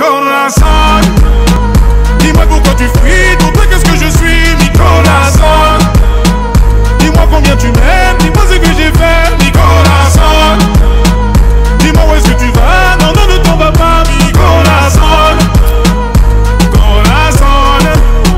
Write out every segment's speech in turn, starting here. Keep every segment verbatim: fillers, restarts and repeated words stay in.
Corazon, dis-moi pourquoi tu fuis, pour toi qu'est-ce que je suis, mi corazon. Dis-moi combien tu m'aimes, dis-moi ce que j'ai fait, mi corazon. Dis-moi où est-ce que tu vas, non, non, ne t'en vas pas, mi corazon. Corazon,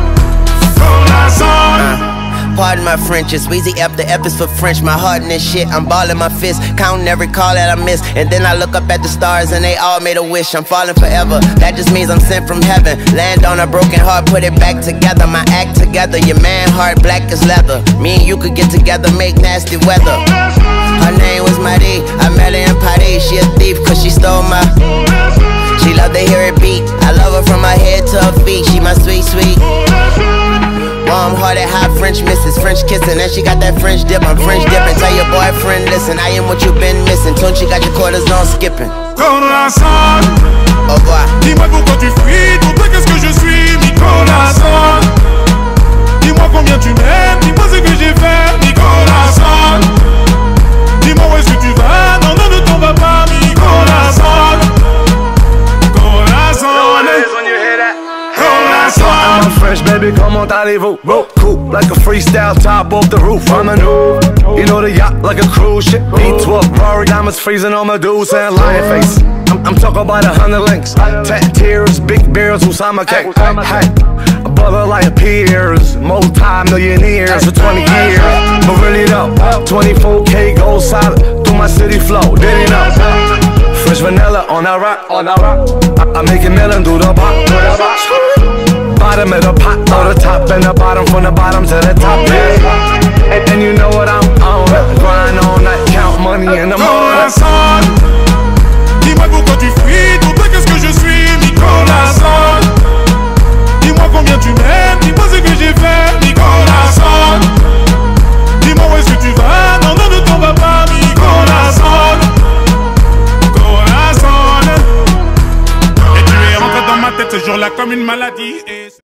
corazon. Pardon my French, it's Weezy F, the F is for French. My heart in this shit, I'm balling my fist, counting every call that I miss. And then I look up at the stars and they all made a wish. I'm falling forever, that just means I'm sent from heaven. Land on a broken heart, put it back together. My act together, your man heart black as leather. Me and you could get together, make nasty weather. Her name was Marie, I met her in Paris. She a thief cause she stole my. She love to hear it beat, I love her from her head to her feet. She my sweet, sweet warm-hearted, hot French missus, French kissing, and she got that French dip. I'm French dipping. Tell your boyfriend, listen, I am what you've been missing. Tunchi got your quarters on skipping. Corazon, au revoir. Dis-moi pourquoi tu fuis, pour toi qu'est-ce que je suis, mi corazon. Dis-moi combien tu m'aimes, dis-moi ce que j'ai fait, mi corazon. Dis-moi où est-ce que tu vas, non, non, ne t'en vas pas, mi corazon. Corazon, I'm French, baby, come on, allez-vous. Cool, like a freestyle top off the roof. I'm a new, you know the yacht like a cruise ship. B twelve Rory diamonds freezing on my dudes and lion face. I'm, I'm talking about a hundred links, tat tears, big beers, Usama cake. Hey, a brother like peers, multi-millionaires for twenty years. But really though, twenty-four K gold solid through my city flow. Did he know? Fresh vanilla on that rock, on that rock. I, I make it melon do the pop. Bottom of the pot, or the top and the bottom, from the bottom to the top, yeah. And, and you know what I'm on, grind all night, count money in the morning. Corazon, dis-moi pourquoi tu fuis, pour toi qu'est-ce que je suis, mi corazon. Dis-moi combien tu m'aimes, dis-moi ce que j'ai fait, mi corazon. Dis-moi où est-ce que tu vas, non, non, ne t'en vas pas, mi corazon. Corazon. Et tu es rentré dans ma tête ce jour-là comme une maladie. Et